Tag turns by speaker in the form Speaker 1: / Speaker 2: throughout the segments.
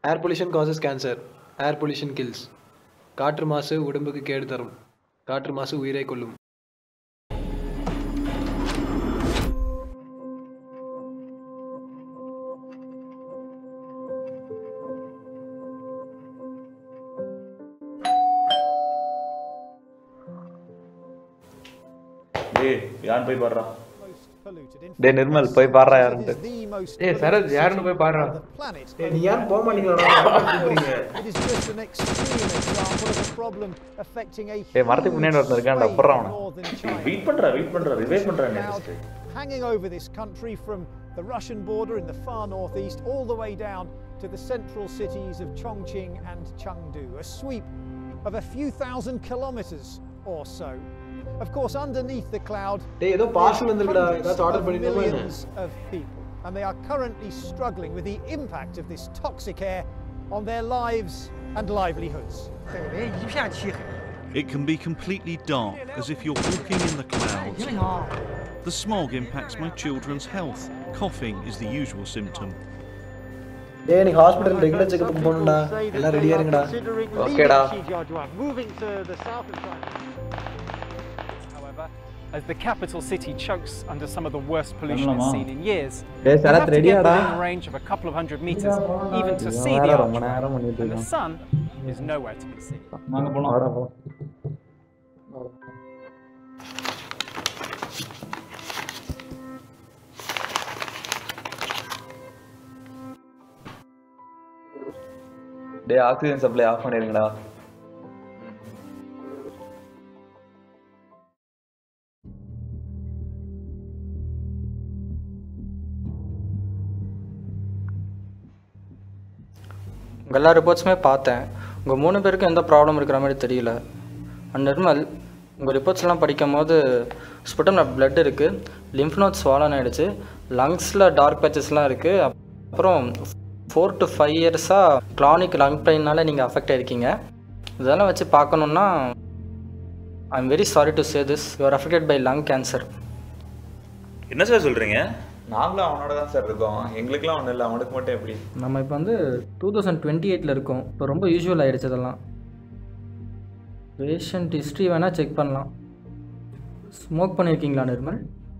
Speaker 1: Air pollution causes cancer. Air pollution kills. காற்று மாசு உடம்புக்கு கேடு தரும். காற்று மாசு உயிரை கொல்லும்.
Speaker 2: டேய் யார் போய் பாடுறா?
Speaker 3: டேய் நிர்மல் போய் பாடுறா யாருன்னு.
Speaker 4: டேய் சரத் யாருன்னு போய் பாடுறா.
Speaker 1: டேய் நீ யார் போக மாட்டீங்களா? கூப்பிடுறீங்க.
Speaker 3: டேய் மரத்துக்கு முன்னாடி ஒருத்தன் இருக்கான்டா போடுறா அவனை.
Speaker 2: வெயிட் பண்றா ரிவைவ் பண்றா next.
Speaker 5: Hanging over this country from the Russian border in the far northeast all the way down to the central cities of Chongqing and Chengdu, a sweep of a few thousand kilometers or so. Of course, underneath the cloud,
Speaker 1: ஏதோ parcel வந்திருக்குடா, ஏதாச்சும் order பண்ணிட்டோமா என்ன?
Speaker 5: millions of people, and they are currently struggling with the impact of this toxic air on their lives and livelihoods.
Speaker 6: It can be completely dark, as if you're walking in the clouds. The smog impacts my children's health. Coughing is the usual symptom.
Speaker 1: டேய் நீ hospital regular checkup போணும்டா. எல்லாம் ரெடியா இருங்கடா.
Speaker 3: ஓகேடா.
Speaker 5: Moving to the south of China.
Speaker 7: As the capital city chokes under some of the worst pollution it's seen in years,
Speaker 3: டேய்
Speaker 7: you
Speaker 3: Sarath
Speaker 7: have to get
Speaker 3: ரெடியாடா?
Speaker 7: within a range of a couple of hundred meters even to see the archway, and the sun is nowhere to be seen.
Speaker 2: நாங்க போலாம்.
Speaker 3: வாடா போ. டேய் oxygen supply of பண்ணிருங்கடா.
Speaker 8: உங்கள் எல்லா ரிப்போர்ட்ஸுமே பார்த்தேன். உங்கள் 3 பேருக்கும் எந்த ப்ராப்ளம் இருக்கிற மாதிரி தெரியல. அண்ட் நிர்மல், உங்கள் ரிப்போர்ட்ஸ்லாம் படிக்கும் போது ஸ்புட்டமில் பிளட் இருக்குது, லிம்ஃப் நோட்ஸ் ஸ்வாலன் ஆகிடுச்சு, லங்ஸில் டார்க் பேச்சஸ்லாம் இருக்குது. அப்புறம் 4 to 5 இயர்ஸாக க்ரானிக் லங் பெயினால் நீங்கள் அஃபெக்ட் ஆகிருக்கீங்க. இதெல்லாம் வச்சு பார்க்கணுன்னா I am very sorry to say this, you are affected by lung cancer.
Speaker 2: என்ன சார் சொல்றீங்க?
Speaker 3: நாங்களும் அவனோட தான் சார் இருக்கோம். எங்களுக்குலாம் ஒன்றும் இல்லை, அவனுக்கு மட்டும் எப்படி?
Speaker 8: நம்ம இப்போ வந்து 2028 இருக்கோம். இப்போ ரொம்ப யூஸ்வல் ஆகிடுச்சு இதெல்லாம். பேஷண்ட் ஹிஸ்ட்ரி வேணால் செக் பண்ணலாம். ஸ்மோக் பண்ணியிருக்கீங்களா நிர்மல்?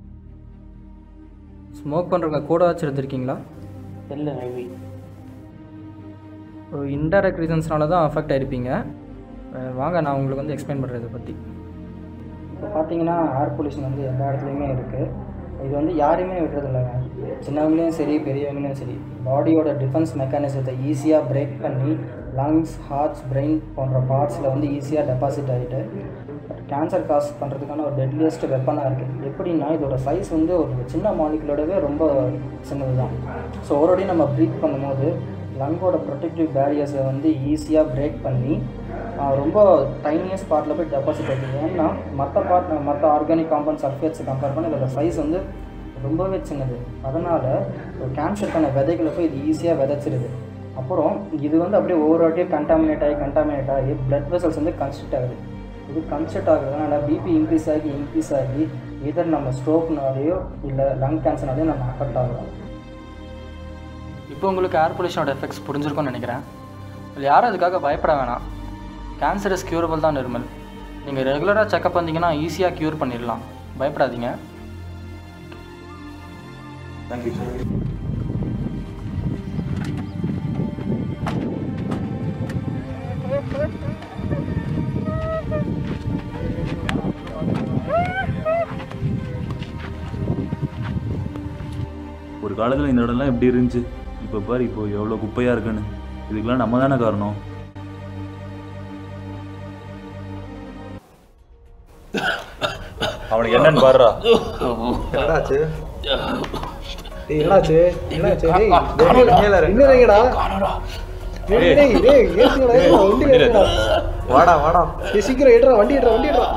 Speaker 8: ஸ்மோக் பண்ணுறவங்க கூட வச்சு எடுத்துருக்கீங்களா?
Speaker 9: இல்லை மேபி.
Speaker 8: ஒரு இன்டைரக்ட் ரீசன்ஸ்னால தான் அஃபெக்ட் ஆகிருப்பீங்க. வாங்க நான் உங்களுக்கு வந்து எக்ஸ்பிளைன் பண்ணுறேன் இதை பற்றி. இப்போ பார்த்தீங்கன்னா ஏர் பொல்யூஷன் வந்து எல்லா இடத்துலையுமே இருக்குது. இது வந்து யாரையுமே விடுறதில்லைங்க. சின்னவங்களையும் சரி பெரியவங்களையும் சரி, பாடியோட டிஃபென்ஸ் மெக்கானிசத்தை ஈஸியாக பிரேக் பண்ணி லங்ஸ், ஹார்ட்ஸ், பிரெயின் போன்ற பார்ட்ஸில் வந்து ஈஸியாக டெபாசிட் ஆகிட்டு கேன்சர் காஸ் பண்ணுறதுக்கான ஒரு டெட்லியஸ்ட் வெப்பனாக இருக்குது. எப்படின்னா இதோட சைஸ் வந்து ஒரு சின்ன மாலிகுலோடவே ரொம்ப சின்னது தான். ஸோ ஒருபடி நம்ம ப்ரீத் பண்ணும்போது லங்கோட ப்ரொடெக்டிவ் பேரியர்ஸை வந்து ஈஸியாக பிரேக் பண்ணி ரொம்ப டைனியஸ்ட் பார்ட்டில் போய் டெபாசிட் ஆகிடுது. ஏன்னா மற்ற ஆர்கானிக் காம்பவுண்ட் சல்ஃபேட்ஸை கம்பேர் பண்ணி இதோட சைஸ் வந்து ரொம்பவே சின்னது. அதனால் கேன்சருக்கான விதைகளை போய் இது ஈஸியாக விதைச்சிருது. அப்புறம் இது வந்து அப்படியே ஒவ்வொரு வாட்டியும் கண்டாமினேட் ஆகி பிளட் வெசல்ஸ் வந்து கன்ஸ்ட்ரக்ட் ஆகுது. இது கன்ஸ்ட்ரக்ட் ஆகுறதுனால பிபி இன்க்ரீஸ் ஆகி இதர் நம்ம ஸ்ட்ரோக்னாலேயோ இல்லை லங் கேன்சர்னாலேயோ நம்ம அஃபெக்ட் ஆகலாம். இப்போ உங்களுக்கு ஏர் பொல்யூஷனோட எஃபெக்ட்ஸ் புரிஞ்சிருக்கும்னு நினைக்கிறேன். இல்லை யாரும் அதுக்காக பயப்பட வேணாம். கேன்சர் இஸ் க்யூரபிள் தான் நிர்மல். நீங்கள் ரெகுலராக செக்அப் வந்தீங்கன்னா ஈஸியாக க்யூர் பண்ணிடலாம். பயப்படாதீங்க.
Speaker 2: Thank you sir. ஒரு காலத்தில் இந்த இடம்லாம் எப்படி இருந்துச்சு, இப்போ பாரு இப்போ எவ்வளோ குப்பையாக இருக்குன்னு. இதுக்கெல்லாம் நம்ம தானே காரணம். அவனுக்கு என்னன்னு பாருடா.
Speaker 1: என்னடாச்சு? டேய் என்னாச்சு? என்னாச்சு? டேய் என்னடா? டேய் ஏத்துங்கடா, வண்டி ஏத்துங்கடா.
Speaker 3: வாடா.
Speaker 1: டேய் சீக்கிரம் ஏடுறா, வண்டி ஏடுறா.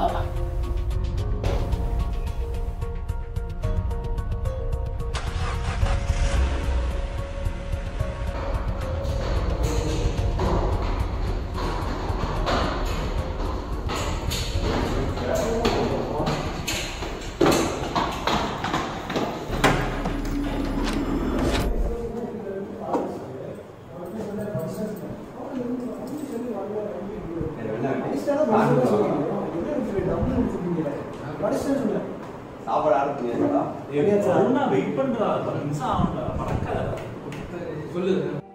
Speaker 9: சாப்பாடு ஆரம்பிச்சிங்களா?
Speaker 2: வெயிட் பண்றா, 10 நிமிஷம் ஆகும்டா, பறக்காத. சொல்லு.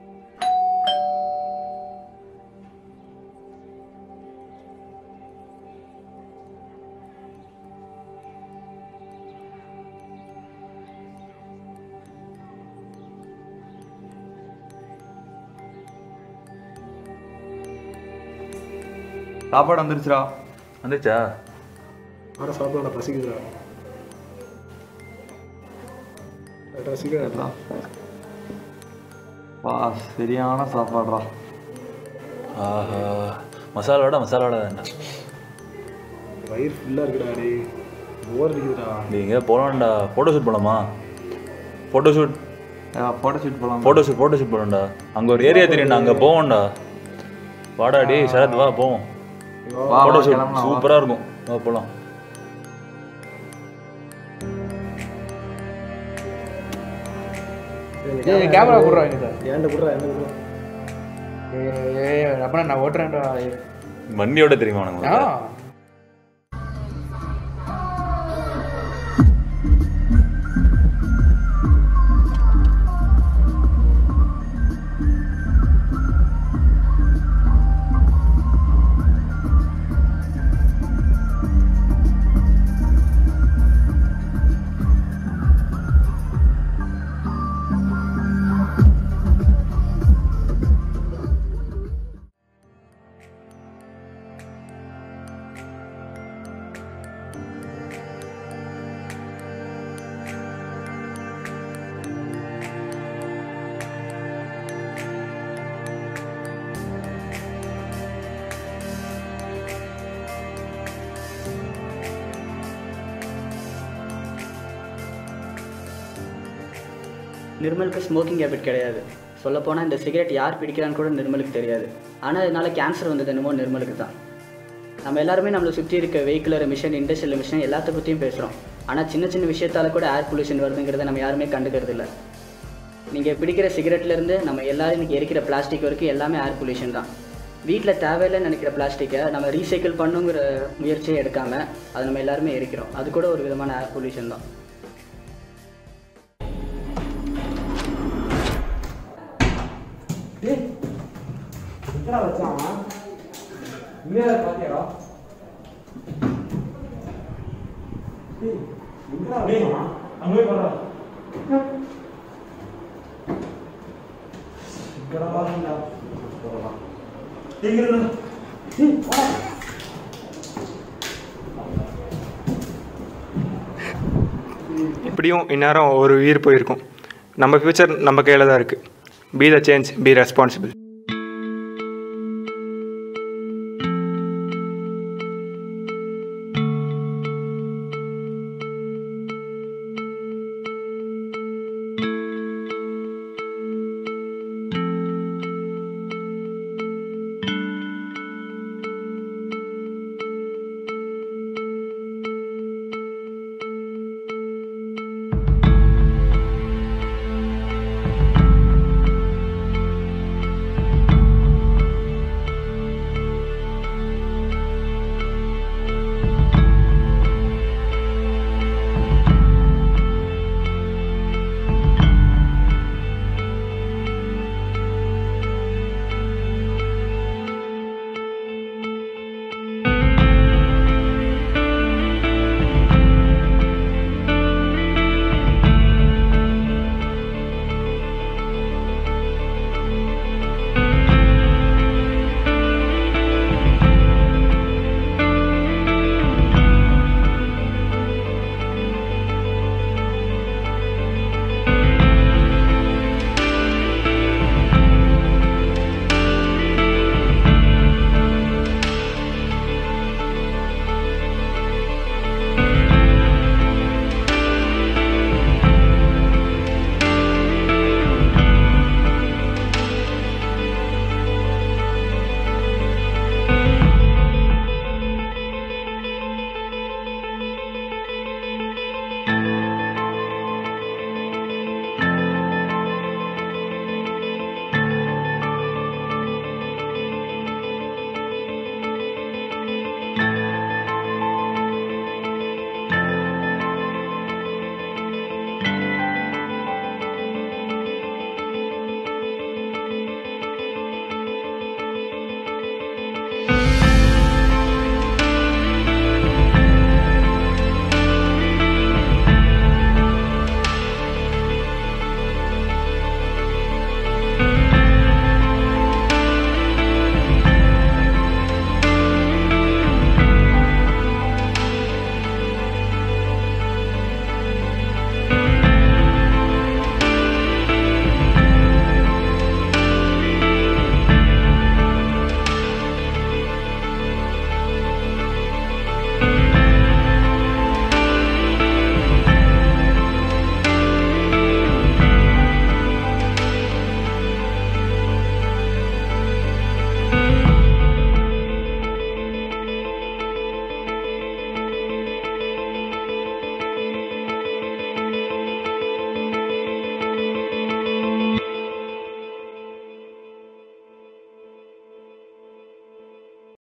Speaker 3: சாப்பாடு வந்துருச்சுடா.
Speaker 2: வந்துச்சா?
Speaker 1: ஆனால் சாப்பிட பசிக்குதுடா. ரசிக்கிறா
Speaker 3: வா, சரியான சாப்பாடுறா.
Speaker 2: ஆஹா, மசாலாவோட வேண்டாம்.
Speaker 1: வயிறு ஃபுல்லாக இருக்குடா. டே போர் அடிக்குதுடா.
Speaker 2: நீங்கள் போகலாம்டா. ஃபோட்டோ ஷூட் போகலாமா? ஃபோட்டோ ஷூட் போகலாம்டா. அங்கே ஒரு ஏரியா தெரியும்டா, அங்கே போவோம்டா. வாடா டே சரத், வா போவோம். ஃபோட்டோ ஷூட் சூப்பராக இருக்கும். வா போகலாம்.
Speaker 4: கேமரா போடுறாங்க சார்.
Speaker 1: ஏன்டா போடுறா?
Speaker 4: அப்பனா நான் ஓட்டுறேன்டா.
Speaker 2: வண்டியோட தெரியுமா உனக்கு?
Speaker 10: நிர்மலுக்கு ஸ்மோக்கிங் ஹேபிட் கிடையாது. சொல்லப்போனால் இந்த சிகரெட் யார் பிடிக்கிறான்னு கூட நிர்மலுக்கு தெரியாது. ஆனால் இதனால் கேன்சர் வந்தது என்னமோ நிர்மலுக்கு தான். நம்ம எல்லாருமே நம்மளை சுற்றி இருக்க வெஹிக்குலர் எமிஷன், இண்டஸ்ட்ரியல் எமிஷன் எல்லாத்த பற்றியும் பேசுகிறோம். ஆனால் சின்ன சின்ன விஷயத்தால் கூட ஏர் பொல்யூஷன் வருதுங்கிறத நம்ம யாருமே கண்டுக்கிறது இல்லை. நீங்கள் பிடிக்கிற சிகரெட்லேருந்து நம்ம எல்லாரும் இன்றைக்கி எரிக்கிற பிளாஸ்டிக் வரைக்கும் எல்லாமே ஏர் பொல்யூஷன் தான். வீட்டில் தேவையில்லைன்னு நினைக்கிற பிளாஸ்டிக்கை நம்ம ரீசைக்கிள் பண்ணுங்கிற முயற்சியை எடுக்காமல் அதை நம்ம எல்லாருமே எரிக்கிறோம். அது கூட ஒரு விதமான ஏர் பொல்யூஷன் தான்.
Speaker 4: இப்படியும் இந்நேரம் ஒரு உயிர் போயிருக்கும். நம்ம ஃப்யூச்சர் நம்ம கையில் தான் இருக்குது. Be the change, be responsible.